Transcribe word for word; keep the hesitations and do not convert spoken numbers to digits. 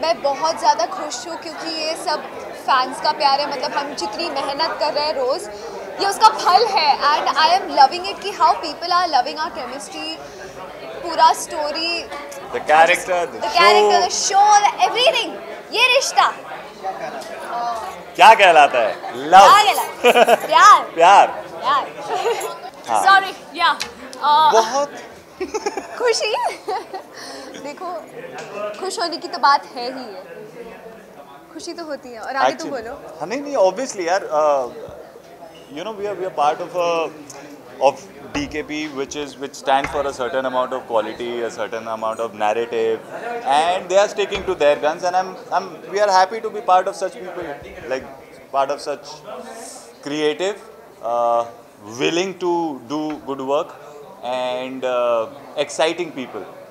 मैं बहुत ज़्यादा खुश हूँ क्योंकि ये सब फैंस का प्यार है। मतलब हम जितनी मेहनत कर रहे हैं रोज़, ये उसका फल है। And I am loving it कि how people are loving our chemistry, पूरा story, the character, the character, the show, everything. ये रिश्ता क्या कहलाता है? लव। प्यार प्यार प्यार हाँ। सॉरी या बहुत खुशी देखो, खुश होने की तो बात है ही है, खुशी तो होती है। और आगे तुम बोलो। हाँ नहीं नहीं ऑब्वियसली यार, you know we are we are part of a of D K P which is which stands for a certain amount of quality, a certain amount of narrative, and they are sticking to their guns, and I'm I'm we are happy to be part of such people, like part of such creative, uh, willing to do good work and uh, exciting people.